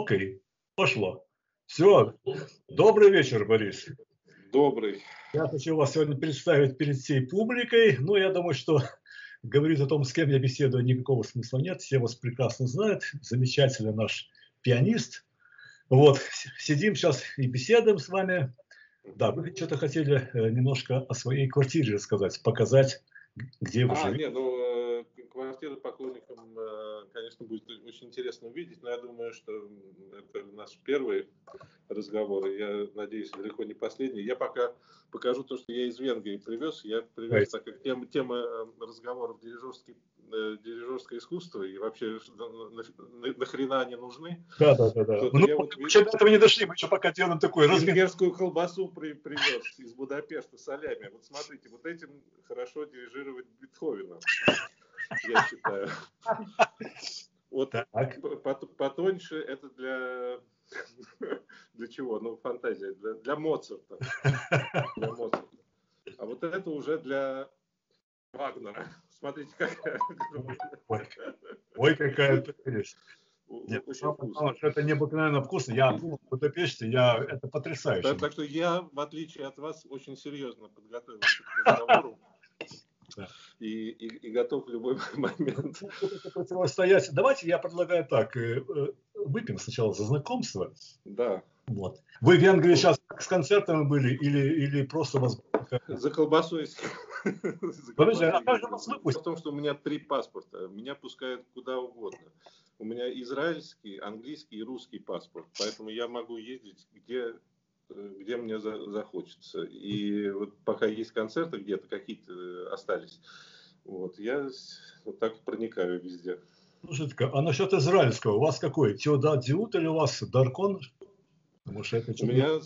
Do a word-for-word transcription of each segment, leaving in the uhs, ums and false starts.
Окей, пошло. Все. Добрый вечер, Борис. Добрый. Я хочу вас сегодня представить перед всей публикой. Ну, я думаю, что говорить о том, с кем я беседую, никакого смысла нет. Все вас прекрасно знают. Замечательный наш пианист. Вот, сидим сейчас и беседуем с вами. Да, вы что-то хотели немножко о своей квартире рассказать, показать, где вы а, живете. Нет, ну, квартиру поклонникам, конечно, будет очень интересно увидеть, но я думаю, что это наш первый разговор, и я надеюсь, далеко не последний. Я пока покажу то, что я из Венгрии привез. Я привез, так как тема, тема разговоров дирижерский, дирижерское искусство и вообще нахрена они нужны. Да, да, да. да. Ну, Я мы вот еще до этого не дошли, мы еще пока делаем такой размер. венгерскую колбасу при, привез из Будапешта солями. Вот смотрите, вот этим хорошо дирижировать Бетховена, я считаю. Вот потоньше это для... Для чего? Ну, фантазия. Для, для Моцарта. Для Моцарта. А вот это уже для Вагнера. Смотрите, какая. Ой, ой какая прелесть. Нет, очень вкусно. Это необыкновенно вкусно. Я был в Будапеште, я, это потрясающе. Так, так что я, в отличие от вас, очень серьезно подготовился к разговору. Да. И, и, и готов в любой момент. Противостоять. Давайте я предлагаю так. Выпьем сначала за знакомство. Да. Вот. Вы в Венгрии сейчас с концертами были или, или просто у вас... За колбасой. Подожди, а как же вас выпустить? В том, что у меня три паспорта. Меня пускают куда угодно. У меня израильский, английский и русский паспорт. Поэтому я могу ездить где... где мне за, захочется. И вот пока есть концерты где-то, какие-то остались, вот, я вот так проникаю везде. Слушайте, а насчет израильского, у вас какой? Теодат Диут или у вас Даркон? Потому что это у меня,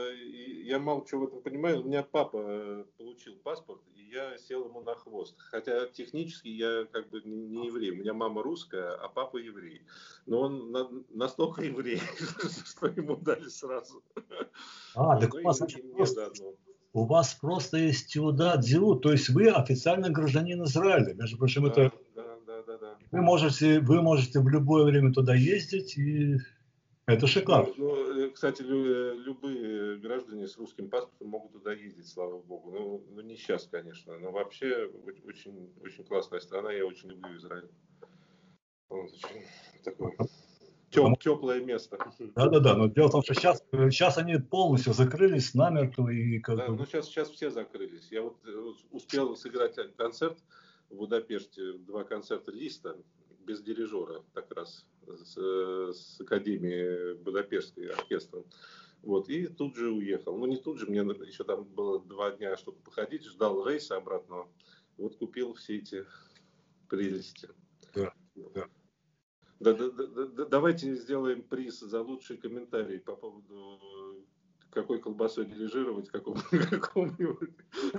я мало чего в этом понимаю, у меня папа получил паспорт, и я сел ему на хвост. Хотя технически я как бы не еврей. У меня мама русская, а папа еврей. Но он на, настолько еврей, что ему дали сразу. А, так у вас, значит, просто, у вас просто есть Теодат Диут, то есть вы официально гражданин Израиля. Между прочим, да, это... Да, да, да, да. Вы можете, вы можете в любое время туда ездить, и это шикарно. Ну, ну, кстати, любые граждане с русским паспортом могут туда ездить, слава богу. Ну, ну не сейчас, конечно, но вообще очень, очень классная страна, я очень люблю Израиль. Вот, очень такое теп, теплое место. Да-да-да, но дело в том, что сейчас, сейчас они полностью закрылись намертво. И как да, бы... ну сейчас, сейчас все закрылись. Я вот успел сыграть концерт в Будапеште, два концерта Листа, без дирижера, как раз с, с Академии Будапештской оркестром. Вот, и тут же уехал. Ну, не тут же, мне еще там было два дня, чтобы походить, ждал рейса обратного. Вот купил все эти прелести. Да, да. Да, да, да, да, давайте сделаем приз за лучший комментарий по поводу, какой колбасой дирижировать, какому-нибудь.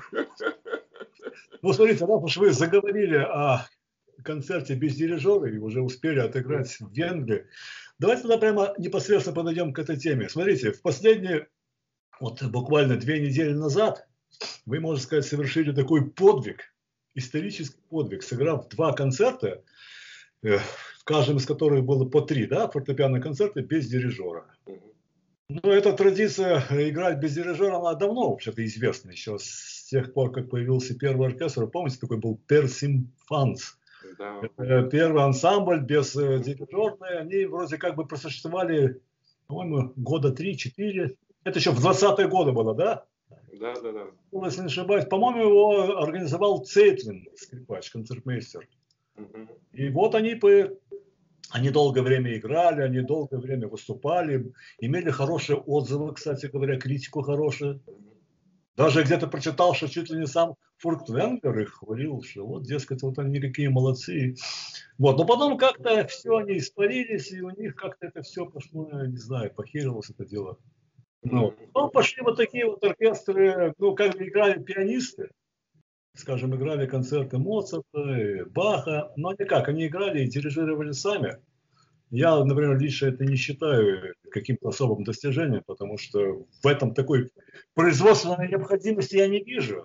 Ну, смотрите, раз уж вы заговорили о концерте без дирижера и уже успели отыграть в Венгрии, давайте тогда прямо непосредственно подойдем к этой теме. Смотрите, в последние, вот буквально две недели назад, вы, можно сказать, совершили такой подвиг, исторический подвиг, сыграв два концерта, в каждом из которых было по три, да, фортепианные концерты без дирижера. Но эта традиция играть без дирижера, она давно вообще-то известна, еще с тех пор, как появился первый оркестр. Помните, такой был Персимфанс? Да. Первый ансамбль без дирижерной, они вроде как бы просуществовали, по-моему, года три-четыре. Это еще в двадцатые годы было, да? Да, да, да. Если не ошибаюсь, по-моему, его организовал Цейтлин, скрипач, концертмейстер. Угу. И вот они, по... они долгое время играли, они долгое время выступали, имели хорошие отзывы, кстати говоря, критику хорошую. Даже где-то прочитал, что чуть ли не сам Фуртвенгер их хвалил, что вот, дескать, вот они какие молодцы. Вот, но потом как-то все они испарились, и у них как-то это все пошло, я не знаю, похерилось это дело. Ну, потом пошли вот такие вот оркестры, ну, как бы играли пианисты, скажем, играли концерты Моцарта, Баха, но они как, они играли и дирижировали сами. Я, например, лично это не считаю каким-то особым достижением, потому что в этом такой производственной необходимости я не вижу.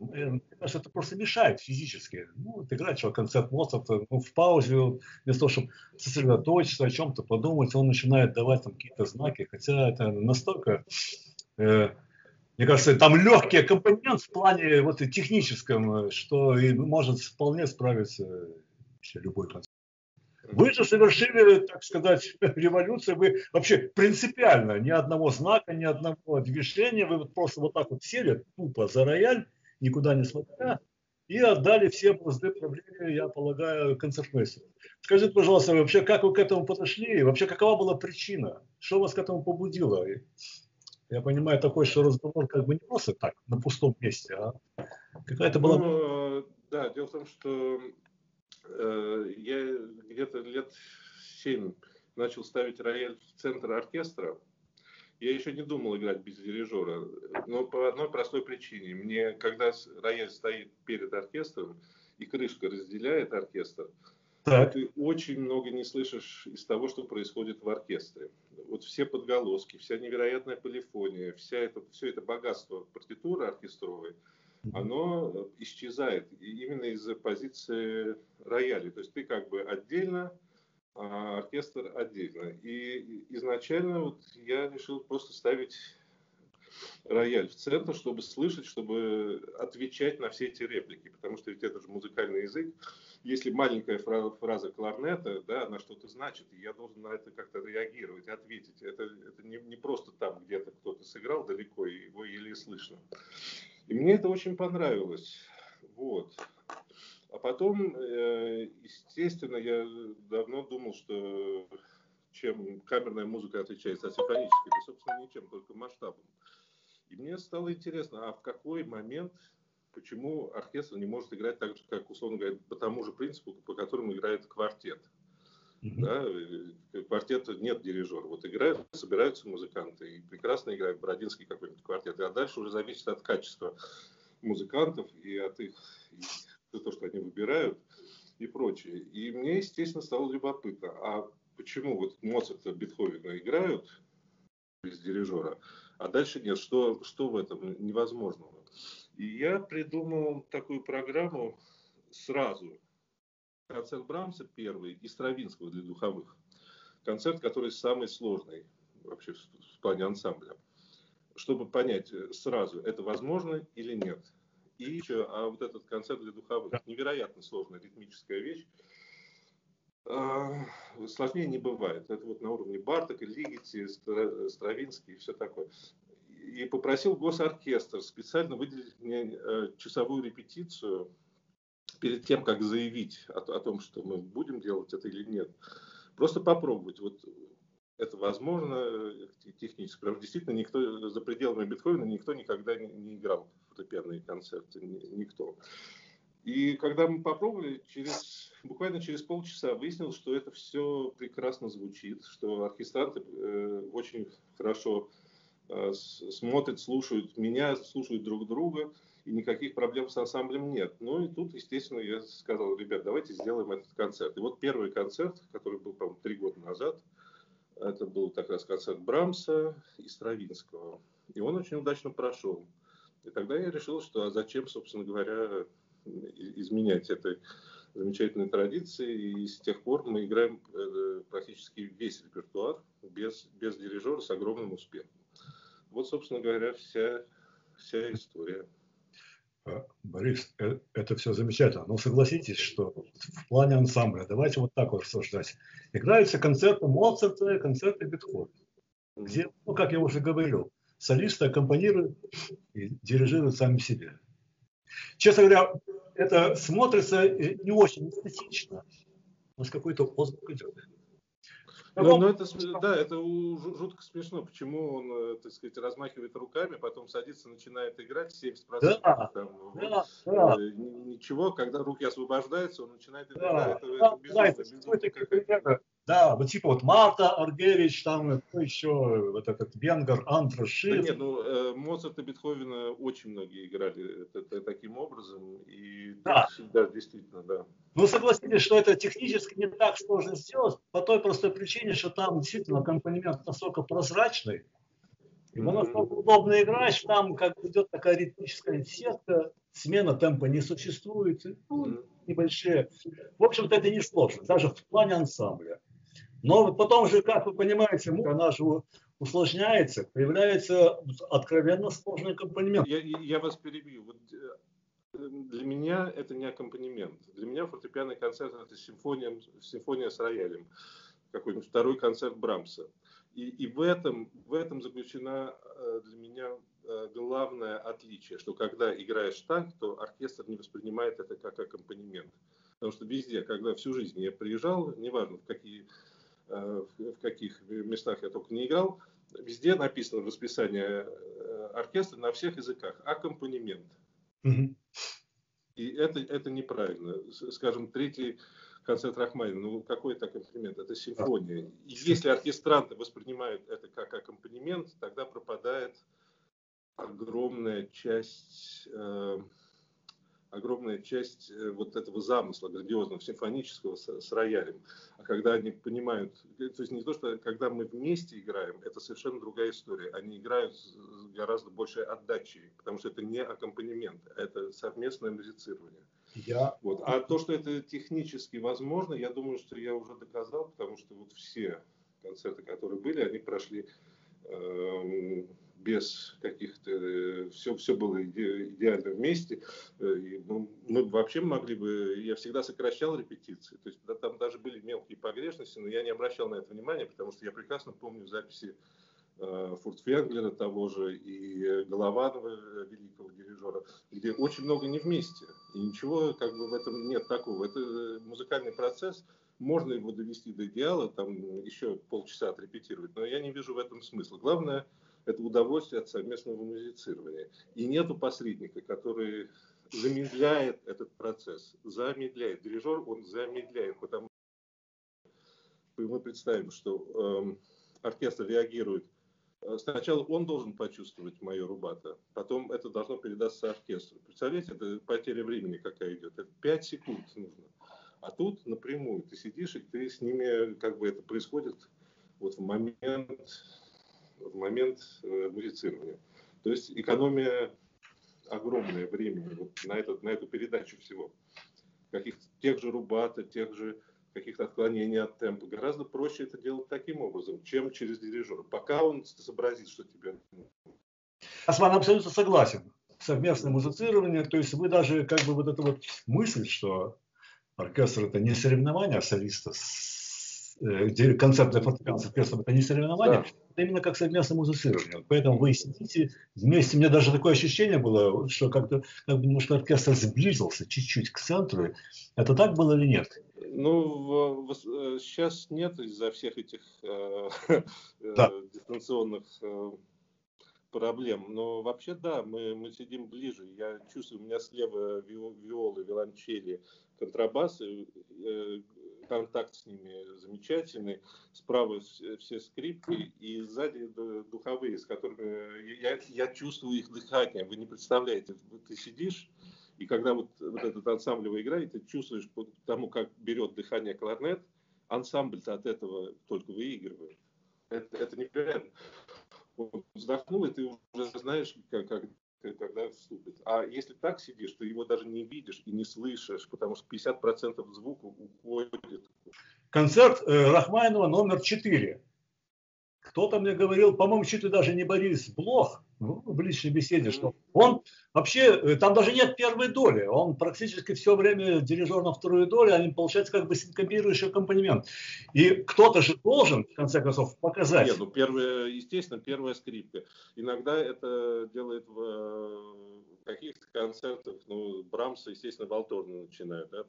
мне кажется, это просто мешает физически. Ну, вот играть человек концерт Моцарта, ну, в паузе, вместо того, чтобы сосредоточиться, о чем-то подумать, он начинает давать там какие-то знаки, хотя это настолько, э, мне кажется, там легкий аккомпанемент в плане вот и техническом, что и может вполне справиться вообще любой концерт. Вы же совершили, так сказать, революцию, вы вообще принципиально ни одного знака, ни одного движения, вы вот просто вот так вот сели тупо за рояль, никуда не смотря, и отдали все бразды правления, я полагаю, концертмейстеру. Скажите, пожалуйста, вообще, как вы к этому подошли, вообще, какова была причина, что вас к этому побудило? Я понимаю такой, что разговор как бы не просто так, на пустом месте, а какая-то была... Ну, да, дело в том, что я где-то лет семь начал ставить рояль в центр оркестра. Я еще не думал играть без дирижера, но по одной простой причине. Мне, когда рояль стоит перед оркестром и крышка разделяет оркестр, то ты очень много не слышишь из того, что происходит в оркестре. Вот все подголоски, вся невероятная полифония, вся это, все это богатство партитуры оркестровой, оно исчезает именно из-за позиции рояля. То есть ты как бы отдельно, а оркестр отдельно. И изначально вот я решил просто ставить рояль в центр, чтобы слышать, чтобы отвечать на все эти реплики. Потому что ведь это же музыкальный язык. Если маленькая фраза кларнета, да, она что-то значит, и я должен на это как-то реагировать, ответить. Это, это не, не просто там где-то кто-то сыграл далеко, и его еле слышно. И мне это очень понравилось. Вот. А потом, естественно, я давно думал, что чем камерная музыка отличается от симфонической, это, собственно, ничем, только масштабом. И мне стало интересно, а в какой момент, почему оркестр не может играть так же, как, условно говоря, по тому же принципу, по которому играет квартет. Mm-hmm. Да, квартет нет дирижера. Вот играют, собираются музыканты и прекрасно играют Бородинский какой-нибудь квартет. А дальше уже зависит от качества музыкантов и от их, и то, что они выбирают и прочее. И мне, естественно, стало любопытно, а почему вот Моцарта, Бетховена играют без дирижера, а дальше нет, что, что в этом невозможного? И я придумал такую программу сразу. Концерт Брамса первый и Стравинского для духовых. Концерт, который самый сложный вообще в плане ансамбля. Чтобы понять сразу, это возможно или нет. И еще, а вот этот концерт для духовых, невероятно сложная ритмическая вещь. Сложнее не бывает. Это вот на уровне Бартока, Лигeti, Стравинский и все такое. И попросил госоркестр специально выделить мне часовую репетицию перед тем, как заявить о, о том, что мы будем делать это или нет. Просто попробовать. Вот это возможно технически. Потому что действительно никто за пределами Бетховена никто никогда не, не играл фортепианные концерты. Никто. И когда мы попробовали, через, буквально через полчаса выяснилось, что это все прекрасно звучит, что оркестранты э, очень хорошо э, смотрят, слушают меня, слушают друг друга, и никаких проблем с ансамблем нет. Ну и тут, естественно, я сказал, ребят, давайте сделаем этот концерт. И вот первый концерт, который был, по-моему, три года назад, это был как раз концерт Брамса и Стравинского. И он очень удачно прошел. И тогда я решил, что а зачем, собственно говоря, изменять этой замечательной традиции. И с тех пор мы играем практически весь репертуар без, без дирижера с огромным успехом. Вот, собственно говоря, вся, вся история. Борис, это все замечательно. Но согласитесь, что в плане ансамбля, давайте вот так вот рассуждать. Играются концерты Моцарта, концерты Бетховена, где, ну, как я уже говорил, солисты аккомпанируют и дирижируют сами себе. Честно говоря, это смотрится не очень эстетично, но с какой-то отзвук идет. Ну, ну это, да, это жутко смешно. Почему он, так сказать, размахивает руками, потом садится, начинает играть семьдесят процентов. Да, там, да, вот, да. Ничего, когда руки освобождаются, он начинает играть. Да, да, это, да, это безумно, да, безумно, безумно да, вот типа вот Марта Аргевич, там кто еще, вот этот венгер Антраш Шиф. Да нет, ну э, Моцарт и Бетховена очень многие играли это, это, таким образом. И да. Тут, да, действительно, да. Ну, согласитесь, что это технически не так сложно сделать, по той простой причине, что там действительно аккомпанемент настолько прозрачный, Ему настолько удобно играть, там как идет такая ритмическая сетка, смена темпа не существует, ну, небольшие. В общем-то, это не сложно, даже в плане ансамбля. Но вот потом же, как вы понимаете, она же усложняется, появляется откровенно сложный аккомпанемент. Я, я вас перебью. Вот для меня это не аккомпанемент. Для меня фортепианный концерт – это симфония, симфония с роялем, какой-нибудь второй концерт Брамса. И, и в, этом, в этом заключена для меня главное отличие, что когда играешь так, то оркестр не воспринимает это как аккомпанемент. Потому что везде, когда всю жизнь я приезжал, неважно в какие, в каких местах я только не играл, везде написано в расписании оркестра на всех языках аккомпанемент. Mm-hmm. И это, это неправильно. Скажем, третий концерт Рахманинова, ну какой это аккомпанемент? Это симфония. И если оркестранты воспринимают это как аккомпанемент, тогда пропадает огромная часть, э, огромная часть э, вот этого замысла грандиозного симфонического с, с роялем. А когда они понимают, то есть не то, что когда мы вместе играем, это совершенно другая история. Они играют с гораздо большей отдачей, потому что это не аккомпанемент, это совместное музицирование. Я... Вот. А то, что это технически возможно, я думаю, что я уже доказал, потому что вот все концерты, которые были, они прошли э, без каких-то... Э, все, все было иде, идеально вместе. И, ну, мы вообще могли бы... Я всегда сокращал репетиции. То есть да, там даже были мелкие погрешности, но я не обращал на это внимания, потому что я прекрасно помню записи Фуртвенглера того же и Голованова, великого дирижера, где очень много не вместе. И ничего как бы в этом нет такого. Это музыкальный процесс, можно его довести до идеала, там еще полчаса отрепетировать, но я не вижу в этом смысла. Главное – это удовольствие от совместного музицирования. И нету посредника, который замедляет этот процесс. Замедляет. Дирижер, он замедляет, потому что мы представим, что э, оркестр реагирует. Сначала он должен почувствовать мое рубато, потом это должно передаться оркестру. Представляете, это потеря времени какая идет. Это пять секунд нужно. А тут напрямую ты сидишь, и ты с ними, как бы это происходит вот в момент, в момент э, музицирования. То есть экономия огромное времени вот на, этот, на эту передачу всего. Каких-то тех же рубато, тех же каких-то отклонений от темпа. Гораздо проще это делать таким образом, чем через дирижера. Пока он сообразит, что тебе нужно. Я с вами абсолютно согласен. Совместное музицирование, то есть вы даже как бы вот эта вот мысль, что оркестр это не соревнование, а солиста, э, концерт для фортепиано с оркестром это не соревнование, да. Это именно как совместное музицирование. Поэтому вы сидите вместе, у меня даже такое ощущение было, что как-то как бы немножко оркестр сблизился чуть-чуть к центру. Это так было или нет? Ну, в, в, сейчас нет из-за всех этих э, да. э, дистанционных э, проблем. Но вообще, да, мы, мы сидим ближе. Я чувствую, у меня слева виолы, виолончели, контрабасы, э, контакт с ними замечательный. Справа все скрипки и сзади духовые, с которыми я, я чувствую их дыхание. Вы не представляете, ты сидишь, и когда вот, вот этот ансамбль играет, ты чувствуешь по тому, как берет дыхание кларнет, ансамбль-то от этого только выигрывает. Это, это невероятно. Он вздохнул, и ты уже знаешь, как, как, когда вступит. А если так сидишь, ты его даже не видишь и не слышишь, потому что пятьдесят процентов звука уходит. Концерт э, Рахманинова номер четыре. Кто-то мне говорил, по-моему, чуть ли даже не Борис Блох, ну, в личной беседе, что он вообще, там даже нет первой доли, он практически все время дирижер на вторую долю, они получается как бы синкопирующий аккомпанемент. И кто-то же должен, в конце концов, показать. Нет, ну, первая, естественно, первая скрипка. Иногда это делает в каких-то концертах, ну, Брамса, естественно, валторны начинают. Да?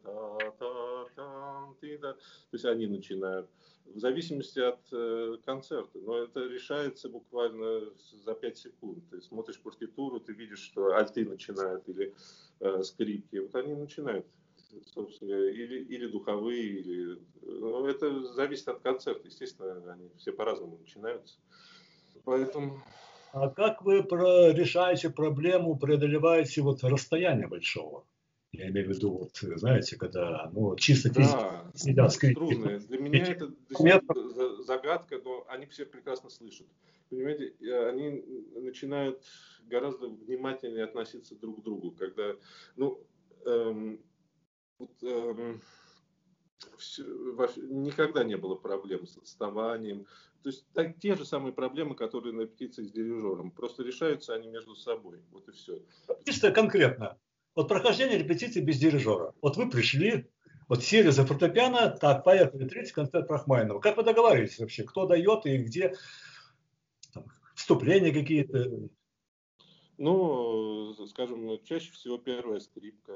То есть они начинают. В зависимости от э, концерта. Но это решается буквально за пять секунд. Ты смотришь партитуру, ты видишь, что альты начинают или э, скрипки. Вот они начинают, собственно, или, или духовые, или... Ну, это зависит от концерта. Естественно, они все по-разному начинаются. Поэтому... А как вы про, решаете проблему, преодолеваете вот расстояние большого? Я имею в виду, вот, знаете, когда ну, чисто да, физически сидят струнные. Для меня это загадка, но они все прекрасно слышат. Понимаете, они начинают гораздо внимательнее относиться друг к другу, когда, ну, эм, вот, эм, все, никогда не было проблем с отставанием. То есть так, те же самые проблемы, которые на репетиции с дирижером. Просто решаются они между собой. Вот и все. Чисто конкретно. Вот прохождение репетиции без дирижера. Вот вы пришли, вот сели за фортепиано, так, поехали, третий концерт Рахманинова. Как вы договариваетесь вообще, кто дает и где там, вступления какие-то? Ну, скажем, чаще всего первая скрипка.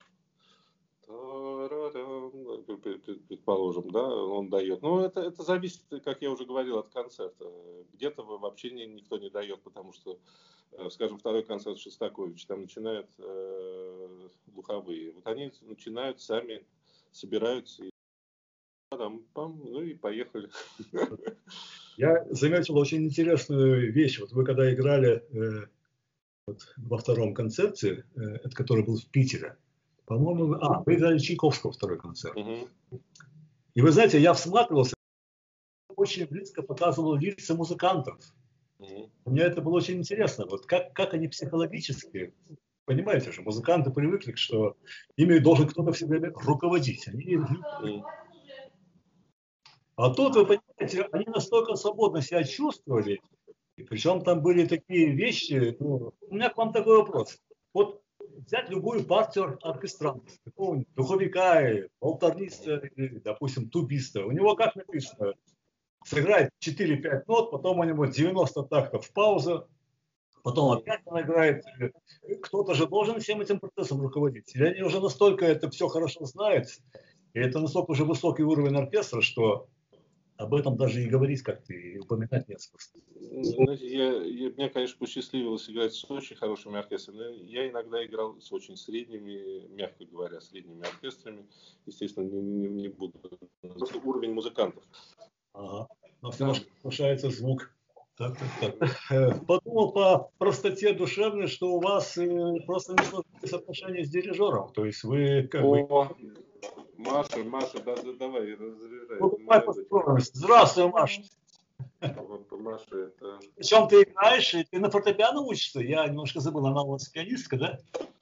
Предположим, да, он дает. Но это, это зависит, как я уже говорил, от концерта. Где-то вообще никто не дает, потому что, скажем, второй концерт Шостаковича, там начинают э, духовые. Вот они начинают сами, собираются, и, там, пам, ну и поехали. Я заметил очень интересную вещь. Вот вы когда играли э, вот, во втором концерте, э, это который был в Питере, по-моему, а, вы играли Чайковского второй концерт. Угу. И вы знаете, я всматривался, очень близко показывал лица музыкантов. Угу. Мне это было очень интересно. Вот как, как они психологически, понимаете же, музыканты привыкли, что ими должен кто-то все время руководить. Они... Угу. А тут, вы понимаете, они настолько свободно себя чувствовали, и причем там были такие вещи, ну, у меня к вам такой вопрос. Вот взять любую партию оркестранта, какого-нибудь духовика, волторниста, или, допустим, тубиста, у него как написано, сыграет четыре-пять нот, потом у него девяносто тактов пауза, потом опять он играет. Кто-то же должен всем этим процессом руководить. И они уже настолько это все хорошо знают, и это настолько уже высокий уровень оркестра, что об этом даже и говорить как-то, и упоминать нет смысла. Знаете, я, я, мне, конечно, посчастливилось играть с очень хорошими оркестрами. Я иногда играл с очень средними, мягко говоря, средними оркестрами. Естественно, не, не, не буду. Просто уровень музыкантов. Ага. Но все равно повышается звук. Так, так, так. Подумал по простоте душевной, что у вас просто не сложились отношения с дирижером. То есть вы как бы... О, Маша, Маша, да, да, давай, разряжай. Ну, здравствуй, Маша. Маша, это... Причем ты играешь, и ты на фортепиано учишься? Я немножко забыл, она у вас пианистка, да?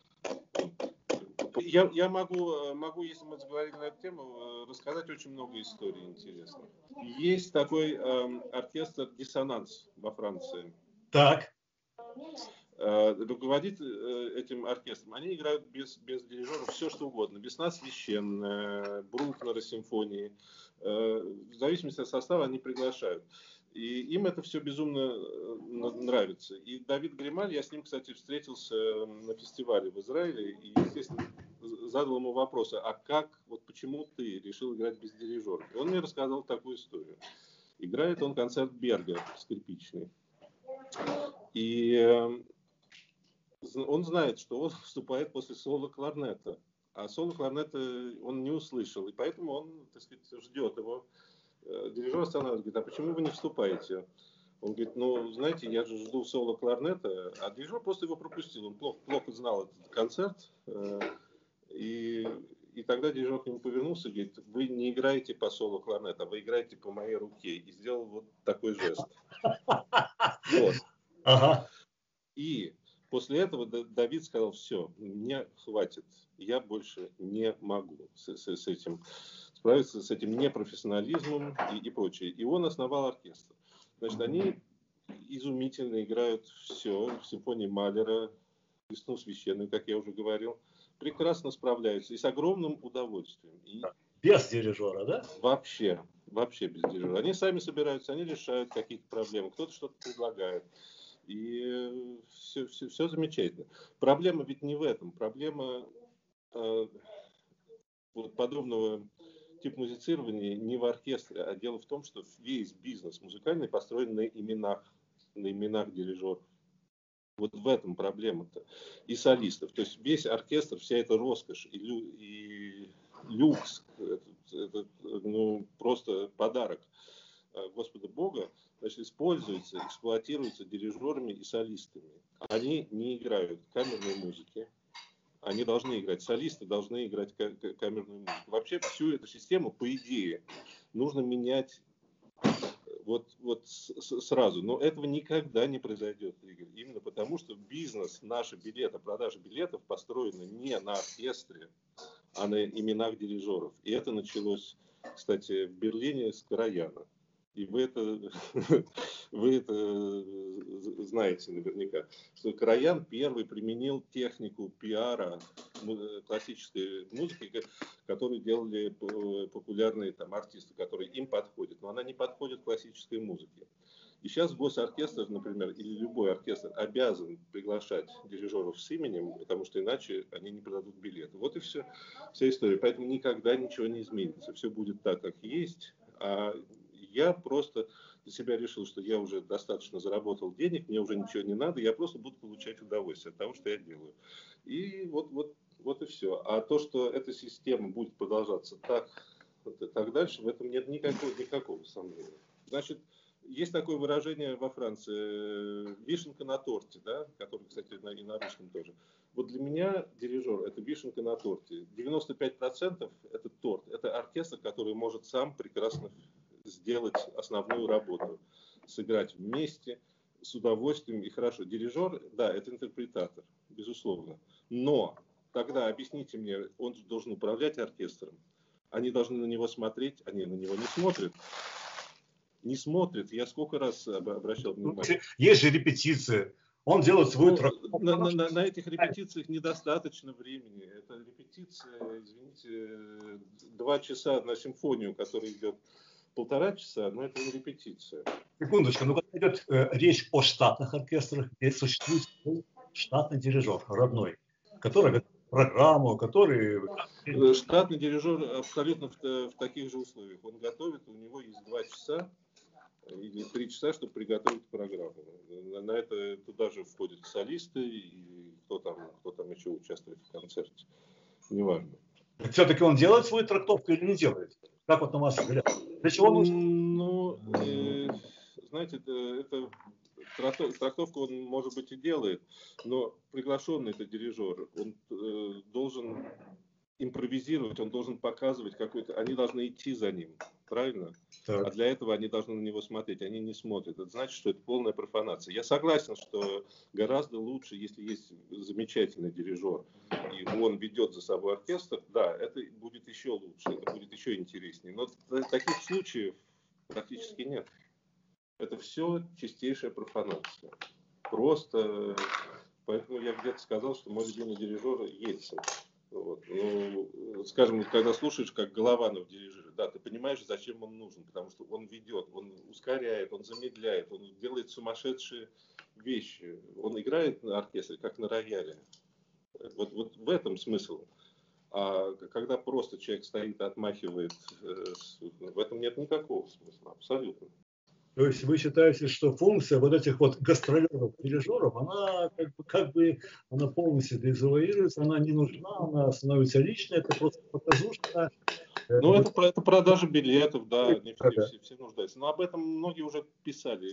Я, я могу, могу, если мы заговорили на эту тему, рассказать очень много историй интересных. Есть такой э, оркестр «Диссонанс» во Франции. Так. Руководит этим оркестром. Они играют без, без дирижера все, что угодно. Весна священная, Брукнера симфонии. В зависимости от состава они приглашают. И им это все безумно нравится. И Давид Грималь, я с ним, кстати, встретился на фестивале в Израиле. И, естественно, задал ему вопрос, а как, вот почему ты решил играть без дирижера? И он мне рассказал такую историю. Играет он концерт Берга, скрипичный. И он знает, что он вступает после соло кларнета. А соло кларнета он не услышал. И поэтому он, так сказать, ждет его. Дирижер останавливает, говорит, а почему вы не вступаете? Он говорит, ну, знаете, я же жду соло кларнета. А дирижер просто его пропустил. Он плохо, плохо знал этот концерт. И, и тогда дирижер к нему повернулся и говорит, вы не играете по соло кларнета, вы играете по моей руке. И сделал вот такой жест. Вот. Ага. И после этого Давид сказал, все, мне хватит, я больше не могу с, с, с этим справиться, с этим непрофессионализмом и, и прочее. И он основал оркестр. Значит, они изумительно играют все, в симфонии Малера, «Весну священную», как я уже говорил, прекрасно справляются и с огромным удовольствием. И без дирижера, да? Вообще, вообще без дирижера. Они сами собираются, они решают какие-то проблемы, кто-то что-то предлагает. И все, все, все замечательно. Проблема ведь не в этом. Проблема э, вот подобного типа музицирования не в оркестре, а дело в том, что весь бизнес музыкальный построен на именах, на именах дирижеров. Вот в этом проблема-то. И солистов. То есть весь оркестр, вся эта роскошь и, лю, и люкс, это, это ну, просто подарок Господа Бога, значит, используется, эксплуатируется дирижерами и солистами. Они не играют камерной музыки, Они должны играть, солисты должны играть камерную музыку. Вообще всю эту систему, по идее, нужно менять вот, вот сразу. Но этого никогда не произойдет, Игорь. Именно потому, что бизнес, наши билеты, продажа билетов построены не на оркестре, а на именах дирижеров. И это началось, кстати, в Берлине с Караяна. И вы это, вы это знаете наверняка, что Караян первый применил технику пиара классической музыки, которую делали популярные там артисты, которые им подходят, но она не подходит классической музыке. И сейчас госоркестр, например, или любой оркестр обязан приглашать дирижеров с именем, потому что иначе они не продадут билеты. Вот и все, вся история. Поэтому никогда ничего не изменится. Все будет так, как есть. А я просто для себя решил, что я уже достаточно заработал денег, мне уже ничего не надо, я просто буду получать удовольствие от того, что я делаю. И вот, вот, вот и все. А то, что эта система будет продолжаться так, так дальше, в этом нет никакого, никакого сомнения. Значит, есть такое выражение во Франции, вишенка на торте, да, который, кстати, и на русском тоже. Вот для меня дирижер – это вишенка на торте. девяносто пять процентов это торт, это оркестр, который может сам прекрасно сделать основную работу, сыграть вместе, с удовольствием и хорошо. Дирижер, да, это интерпретатор, безусловно. Но тогда объясните мне, он должен управлять оркестром, они должны на него смотреть, они на него не смотрят. Не смотрят. Я сколько раз обращал внимание. Есть же репетиции. Он делает свой ну, трек. На, на, на этих репетициях недостаточно времени. Это репетиция, извините, два часа на симфонию, которая идет полтора часа, но это не репетиция. Секундочку, ну когда идет э, речь о штатных оркестрах, здесь существует штатный дирижер, родной, который готовит программу, который... Штатный дирижер абсолютно в, в таких же условиях. Он готовит, у него есть два часа или три часа, чтобы приготовить программу. На, на это туда же входят солисты и кто там, кто там еще участвует в концерте. Неважно. Все-таки он делает свою трактовку или не делает? Как вот на вас взгляд? Для чего нужно? Ну, э, знаете, это, это трактовку он, может быть, и делает, но приглашенный это дирижер, он э, должен импровизировать, он должен показывать какой-то, они должны идти за ним, правильно? Так. А для этого они должны на него смотреть, они не смотрят. Это значит, что это полная профанация. Я согласен, что гораздо лучше, если есть замечательный дирижер, и он ведет за собой оркестр, да, это будет еще лучше, это будет еще интереснее. Но таких случаев практически нет. Это все чистейшая профанация. Просто, поэтому я где-то сказал, что мой любимый дирижер Ельцин. Вот. Ну, скажем, когда слушаешь, как Голованов дирижирует, да, ты понимаешь, зачем он нужен, потому что он ведет, он ускоряет, он замедляет, он делает сумасшедшие вещи. Он играет на оркестре, как на рояле. Вот, вот в этом смысл. А когда просто человек стоит, отмахивает, в этом нет никакого смысла, абсолютно. То есть вы считаете, что функция вот этих вот гастролеров, дирижеров, она как бы, как бы она полностью дезавуируется, она не нужна, она становится личной, это просто показушка. Ну, это, это продажа билетов, да, не все, все, все нуждаются. Но об этом многие уже писали,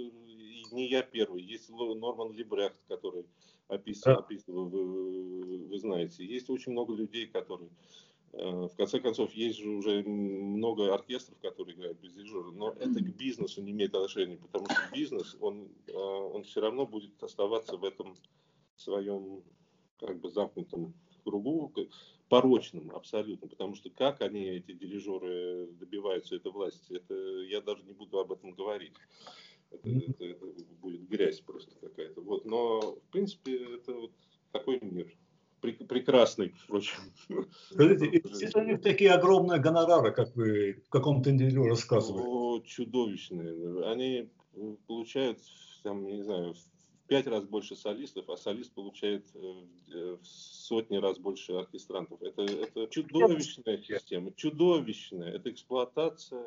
и не я первый. Есть Норман Либрехт, который описывал, описывал вы, вы знаете. Есть очень много людей, которые... В конце концов, есть же уже много оркестров, которые играют без дирижера, но это к бизнесу не имеет отношения, потому что бизнес, он, он все равно будет оставаться в этом своем как бы замкнутом кругу, порочным абсолютно, потому что как они, эти дирижеры, добиваются этой власти, это я даже не буду об этом говорить. Это, это, это будет грязь просто какая-то. Вот. Но, в принципе, это вот такой мир. Прекрасный, впрочем. Скажите, есть ли у них такие огромные гонорары, как вы в каком-то интервью рассказывали? О, чудовищные. Они получают, там, не знаю, в пять раз больше солистов, а солист получает в сотни раз больше оркестрантов. Это, это чудовищная система, чудовищная. Это эксплуатация,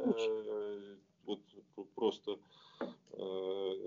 вот просто, ну,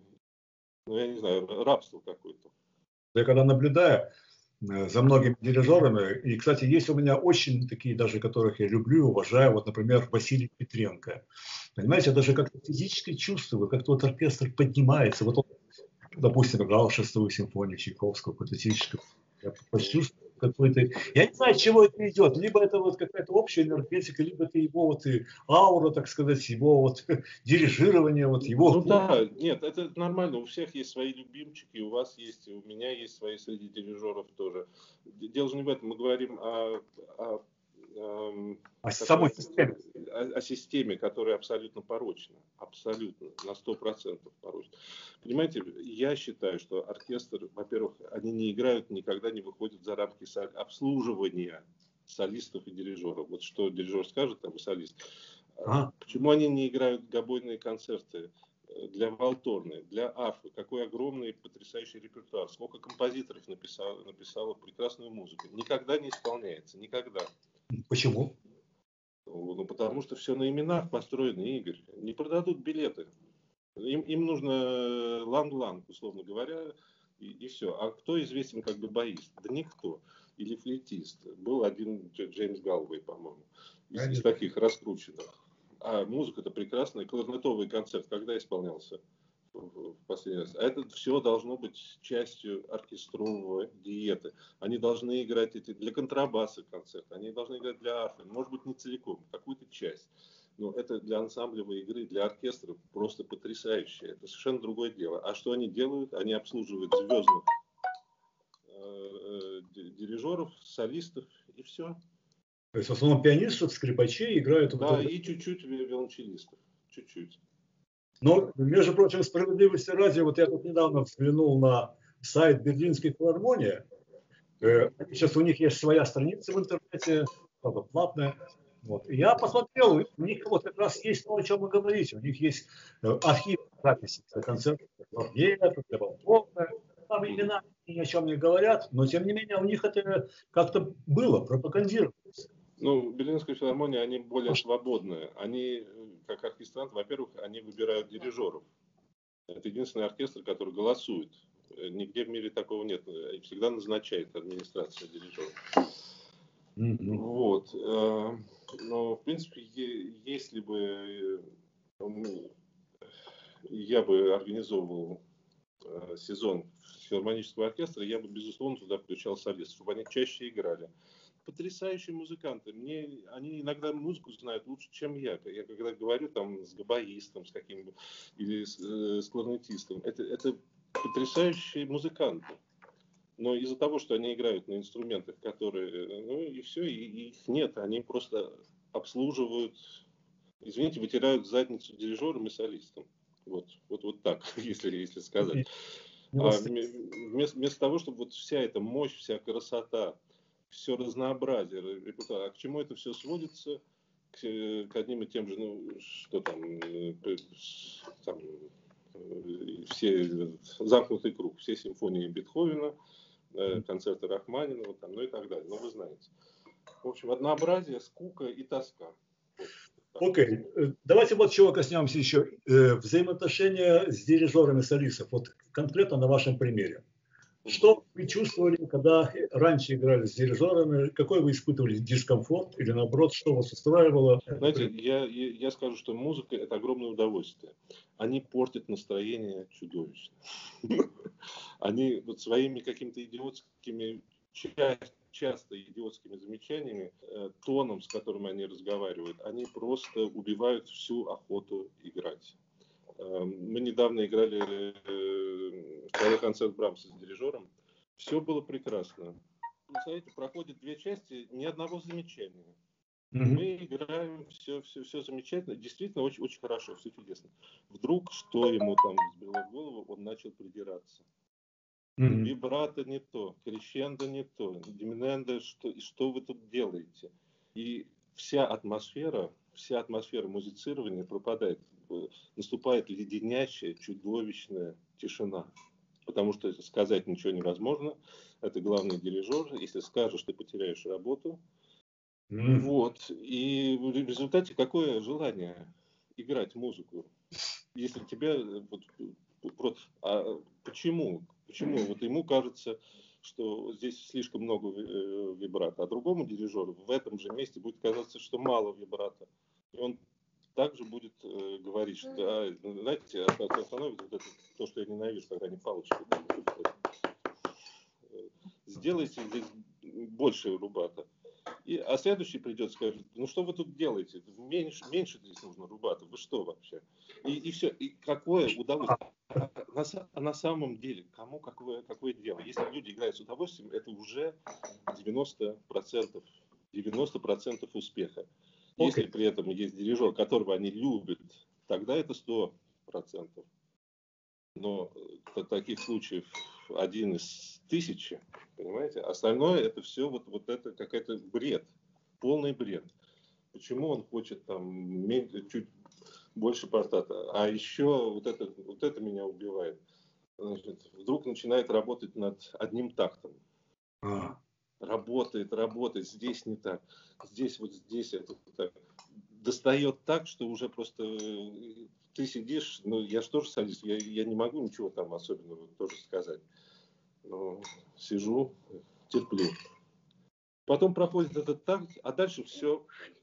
я не знаю, рабство какое-то. Я когда наблюдаю за многими дирижерами, и, кстати, есть у меня очень такие даже, которых я люблю, уважаю, вот, например, Василий Петренко. Понимаете, я даже как-то физически чувствую, как-то вот оркестр поднимается. Вот он, допустим, играл шестую симфонию Чайковского, какую-то физическую. Я почувствовал, какой-то... Я не знаю, от чего это идет. Либо это вот какая-то общая энергетика, либо это его вот и аура, так сказать, его вот дирижирование, вот его... Ну да, нет, это нормально. У всех есть свои любимчики, у вас есть, у меня есть свои среди дирижеров тоже. Дело же не в этом. Мы говорим о... о О самой системе. О, о системе, которая абсолютно порочна. Абсолютно. На сто процентов порочна. Понимаете, я считаю, что оркестр, во-первых, они не играют, никогда не выходят за рамки обслуживания солистов и дирижеров. Вот что дирижер скажет, там и солист. Ага. Почему они не играют гобойные концерты для валторны, для арфы? Какой огромный потрясающий репертуар. Сколько композиторов написало, написало прекрасную музыку. Никогда не исполняется. Никогда. Почему? Ну, потому что все на именах построено, Игорь. Не продадут билеты. Им, им нужно ланг-ланг, условно говоря, и, и все. А кто известен как габаист? Да никто. Или флейтист. Был один Джеймс Галвей, по-моему, из, из таких раскрученных. А музыка-то прекрасная. Кларнетовый концерт когда исполнялся в последний раз? А это все должно быть частью оркестровой диеты. Они должны играть эти для контрабаса концерт, они должны играть для арфы. Может быть, не целиком, какую-то часть. Но это для ансамблевой игры, для оркестра просто потрясающе. Это совершенно другое дело. А что они делают? Они обслуживают звездных э, дирижеров, солистов и все. То есть в основном пианистов, скрипачей играют... Да, вот и чуть-чуть виолончелистов. Чуть-чуть. Но, между прочим, справедливости ради, вот я тут недавно взглянул на сайт Берлинской филармонии. Сейчас у них есть своя страница в интернете, платная. Вот. И я посмотрел, у них вот как раз есть то, о чем вы говорите. У них есть архив записей концертов для валторны. Там имена ни о чем не говорят, но тем не менее у них это как-то было, пропагандировалось. Ну, Берлинская филармония, они более свободные. Они, как оркестрант, во-первых, они выбирают дирижеров. Это единственный оркестр, который голосует. Нигде в мире такого нет. И всегда назначает администрация дирижеров. Mm-hmm. Вот. Но, в принципе, если бы я бы организовывал сезон филармонического оркестра, я бы, безусловно, туда включал солистов, чтобы они чаще играли. Потрясающие музыканты. Мне, они иногда музыку знают лучше, чем я. Я когда говорю там с габаистом, с каким-нибудь, или с, э, с кларнетистом, это, это потрясающие музыканты. Но из-за того, что они играют на инструментах, которые, ну и все, и, и их нет, они просто обслуживают, извините, вытирают задницу дирижерам и солистам. Вот, вот, вот так, если, если сказать. А вместо, вместо того, чтобы вот вся эта мощь, вся красота, все разнообразие, а к чему это все сводится? К, к одним и тем же, ну, что там, там все, замкнутый круг, все симфонии Бетховена, концерты Рахманинова, там, ну и так далее, ну вы знаете. В общем, однообразие, скука и тоска. Окей, okay. Давайте вот чего коснемся еще. Взаимоотношения с дирижерами солистов, вот конкретно на вашем примере. Что вы чувствовали, когда раньше играли с дирижерами? Какой вы испытывали дискомфорт или наоборот, что вас устраивало? Знаете, я, я, я скажу, что музыка – это огромное удовольствие. Они портят настроение чудовищно. Они вот своими какими-то идиотскими, часто идиотскими замечаниями, тоном, с которым они разговаривают, они просто убивают всю охоту играть. Мы недавно играли второй концерт Брамса с дирижером. Все было прекрасно. Представляете, проходит две части, ни одного замечания. Mm-hmm. Мы играем, все, все, все замечательно, действительно очень, очень хорошо, все чудесно. Вдруг, что ему там взбило в голову, он начал придираться. Mm-hmm. Вибрато не то, крещендо не то, диминендо, что, что вы тут делаете? И вся атмосфера, вся атмосфера музицирования пропадает. Наступает леденящая, чудовищная тишина. Потому что сказать ничего невозможно. Это главный дирижер. Если скажешь, ты потеряешь работу. Mm. Вот. И в результате какое желание играть музыку? Если тебя... Вот, а почему? Почему? Вот ему кажется, что здесь слишком много вибрато. А другому дирижеру в этом же месте будет казаться, что мало вибрато. И он также будет э, говорить, что, а, знаете, остановит вот это, то, что я ненавижу, когда они палочки. Сделайте здесь больше рубата. И, а следующий придет, скажет, ну что вы тут делаете? Меньше, меньше здесь нужно рубата. Вы что вообще? И, и все. И какое удовольствие. А на, а на самом деле, кому какое, какое дело? Если люди играют с удовольствием, это уже девяносто процентов, девяносто процентов успеха. Если okay. при этом есть дирижер, которого они любят, тогда это сто процентов. Но таких случаев один из тысячи, понимаете? Остальное это все вот, вот это какой-то бред, полный бред. Почему он хочет там чуть больше портата? А еще вот это, вот это меня убивает. Значит, вдруг начинает работать над одним тактом. А. Работает, работает, здесь не так, здесь вот здесь это вот так. Достает так, что уже просто ты сидишь, ну я же тоже садюсь, я, я не могу ничего там особенного тоже сказать. Но сижу, терплю. Потом проходит этот такт, а дальше все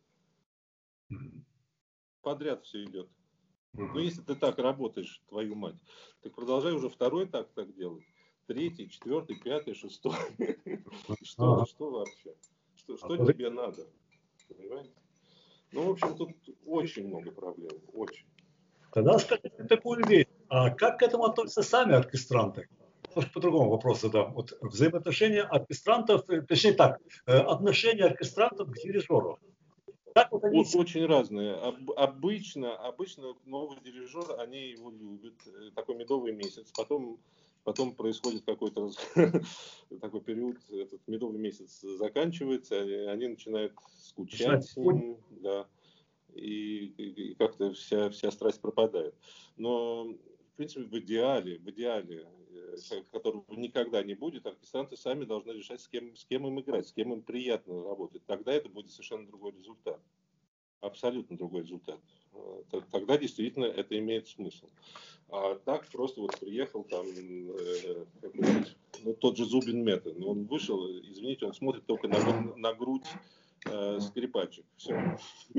подряд все идет. Ну если ты так работаешь, твою мать, так продолжай уже второй такт так делать. Третий, четвертый, пятый, шестой. Что, что вообще? Что, что тебе надо? Понимаете? Ну, в общем, тут очень много проблем. Очень. Тогда скажите такую вещь. А как к этому относятся сами оркестранты? По другому вопросу задам. Вот взаимоотношения оркестрантов, точнее так, отношения оркестрантов к дирижеру. Как вот они... Очень разные. Обычно, обычно новый дирижер, они его любят. Такой медовый месяц. Потом, потом происходит какой-то такой период, этот медовый месяц заканчивается, они начинают скучать с ним, да, и, и, и как-то вся, вся страсть пропадает. Но, в принципе, в идеале, в идеале, которого никогда не будет, оркестранты сами должны решать, с кем, с кем им играть, с кем им приятно работать. Тогда это будет совершенно другой результат. Абсолютно другой результат. Тогда действительно это имеет смысл. А так просто вот приехал там, э, ну, тот же Зубин Мета, но он вышел, извините, он смотрит только на, на грудь э, скрипачек. Все.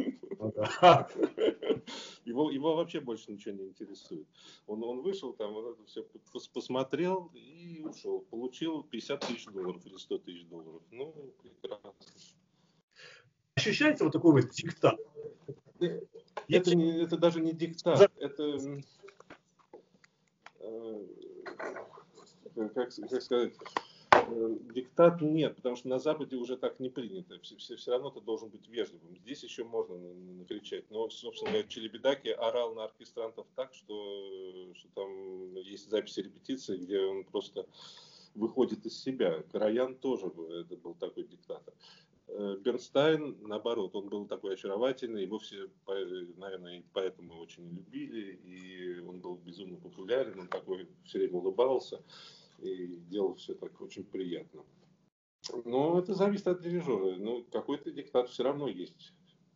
Его, его вообще больше ничего не интересует. Он, он вышел, там вот это все посмотрел и ушел. Получил пятьдесят тысяч долларов или сто тысяч долларов. Ну, прекрасно. Ощущается вот такой вот диктат? Это, не, это даже не диктат. Это, э, как, как сказать, э, диктат нет, потому что на Западе уже так не принято. Все, все, все равно ты должен быть вежливым. Здесь еще можно накричать. Но, собственно говоря, Челебедаки орал на оркестрантов так, что, что там есть записи репетиции, где он просто выходит из себя. Караян тоже это был такой диктатор. Бернстайн, наоборот, он был такой очаровательный, его все, наверное, поэтому очень любили, и он был безумно популярен, он такой все время улыбался и делал все так очень приятно. Но это зависит от дирижера, ну, какой-то диктат все равно есть.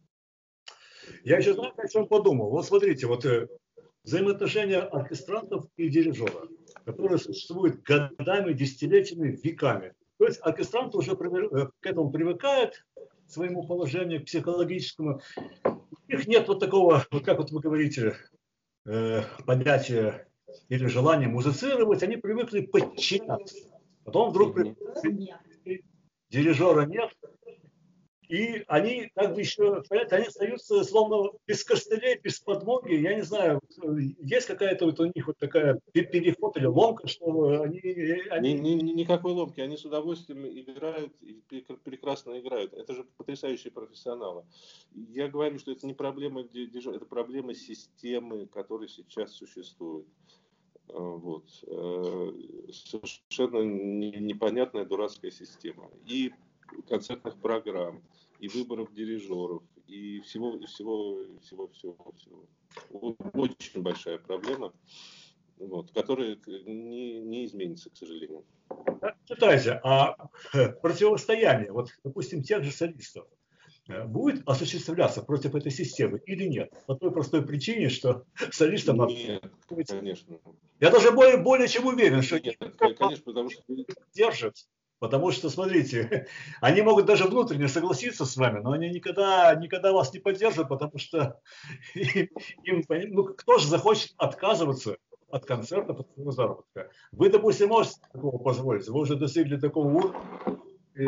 Я еще знаю, о чем подумал. Вот смотрите, вот взаимоотношения оркестрантов и дирижера, которые существуют годами, десятилетиями, веками. То есть оркестрант уже к этому привыкает, к своему положению, к психологическому. У них нет вот такого, вот как вот вы говорите, э, понятия или желания музицировать, они привыкли подчиняться. Потом вдруг привыкли, дирижера нет, и они как бы еще, понимаете, они остаются словно без костылей, без подмоги. Я не знаю, есть какая-то вот у них вот такая переход или ломка, что они... они... Ни, ни, никакой ломки, они с удовольствием играют и прекрасно играют. Это же потрясающие профессионалы. Я говорю, что это не проблема дирижера, это проблема системы, которая сейчас существует. Вот. Совершенно непонятная дурацкая система. И концертных программ, и выборов дирижеров, и всего, и всего, и всего, всего, всего. Очень большая проблема, вот, которая не, не изменится, к сожалению. Читайте, а противостояние, вот, допустим, тех же солистов, будет осуществляться против этой системы или нет? По той простой причине, что солистам... Нет, конечно. Я даже более, более чем уверен, что... Нет, конечно, потому что... Держит. Потому что, смотрите, они могут даже внутренне согласиться с вами, но они никогда, никогда вас не поддержат, потому что им, ну, кто же захочет отказываться от концерта, от своего заработка? Вы, допустим, можете такого позволить, вы уже достигли такого уровня, и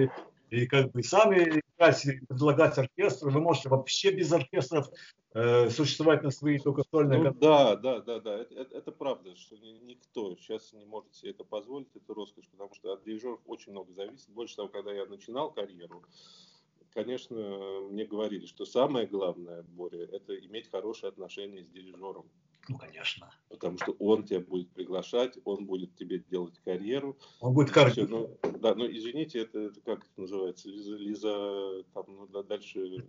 И как бы сами играть, предлагать оркестр, вы можете вообще без оркестров э, существовать на свои только сольные. Ну да, да, да, да, это, это, это правда, что никто сейчас не может себе это позволить, это роскошь, потому что от дирижеров очень много зависит. Больше того, когда я начинал карьеру, конечно, мне говорили, что самое главное, Боря, это иметь хорошие отношения с дирижером. Ну, конечно. Потому что он тебя будет приглашать, он будет тебе делать карьеру. Он будет кормить. Ну, да, ну извините, это, это как это называется? Лиза, Лиза там, ну, да, дальше...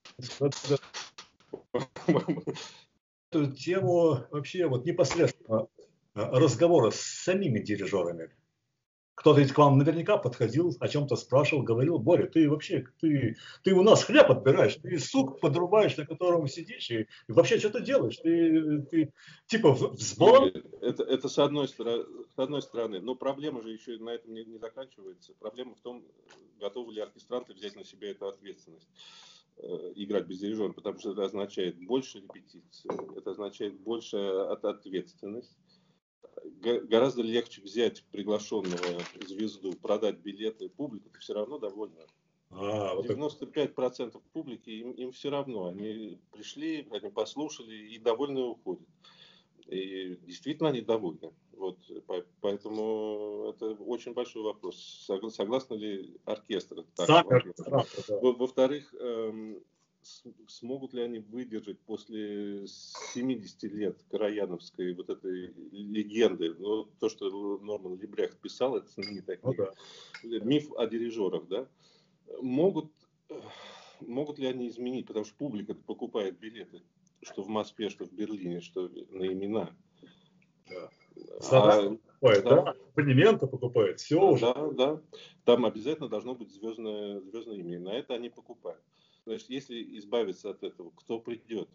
Эту тему вообще вот непосредственно разговора с самими дирижерами. Кто-то ведь к вам наверняка подходил, о чем-то спрашивал, говорил: Боря, ты вообще, ты, ты у нас хлеб отбираешь, ты сук подрубаешь, на котором сидишь, и, и вообще что ты делаешь? Ты, ты типа взбал? Это, это с, одной стороны, с одной стороны, но проблема же еще на этом не, не заканчивается. Проблема в том, готовы ли оркестранты взять на себя эту ответственность, э, играть без дирижера, потому что это означает больше репетиций, это означает больше от, ответственность. Гораздо легче взять приглашенного звезду, продать билеты, публика все равно довольна. А, вот девяносто пять процентов публики им, им все равно. Они пришли, они послушали и довольны уходят. И действительно они довольны. Вот, поэтому это очень большой вопрос. Согласны ли оркестры? Во-вторых, эм, смогут ли они выдержать после семидесяти лет караяновской вот этой легенды, ну, то, что Норман Либрехт писал, это знаменитая книга, ну, да. Миф о дирижерах, да, могут, могут ли они изменить, потому что публика покупает билеты, что в Москве, что в Берлине, что на имена. Да. А, покупает, да, да? Абонементы покупает, все да, уже. Да, да, там обязательно должно быть звездное, звездное имя, на это они покупают. Значит, если избавиться от этого, кто придет?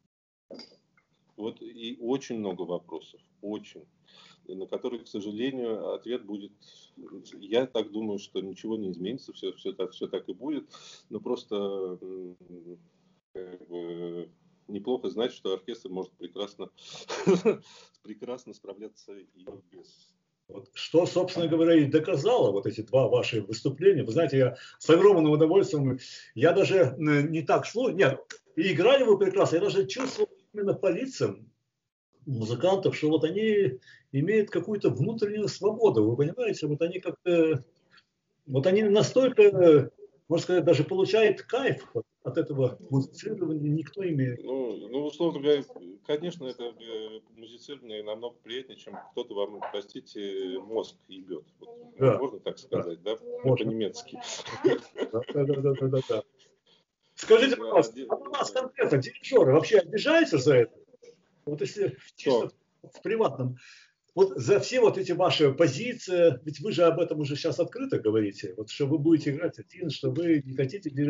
Вот и очень много вопросов, очень, на которые, к сожалению, ответ будет, я так думаю, что ничего не изменится, все, все, так, все так и будет, но просто как бы, неплохо знать, что оркестр может прекрасно, прекрасно справляться и без... Вот, что, собственно говоря, и доказало вот эти два ваши выступления. Вы знаете, я с огромным удовольствием, я даже не так слушал, нет, и играли вы прекрасно, я даже чувствовал именно по лицам музыкантов, что вот они имеют какую-то внутреннюю свободу, вы понимаете, вот они как-то, вот они настолько, можно сказать, даже получают кайф от этого музицирования, никто имеет. Ну, ну, условно говоря, конечно, это музицирование намного приятнее, чем кто-то вам, простите, мозг ебет. Вот, да. Можно так сказать, да? да? По-немецки. Да, да, да, да, да, да. Скажите, пожалуйста, а у нас конкретно дирижеры вообще обижаются за это? Вот если чисто в приватном, вот за все вот эти ваши позиции, ведь вы же об этом уже сейчас открыто говорите, вот что вы будете играть один, что вы не хотите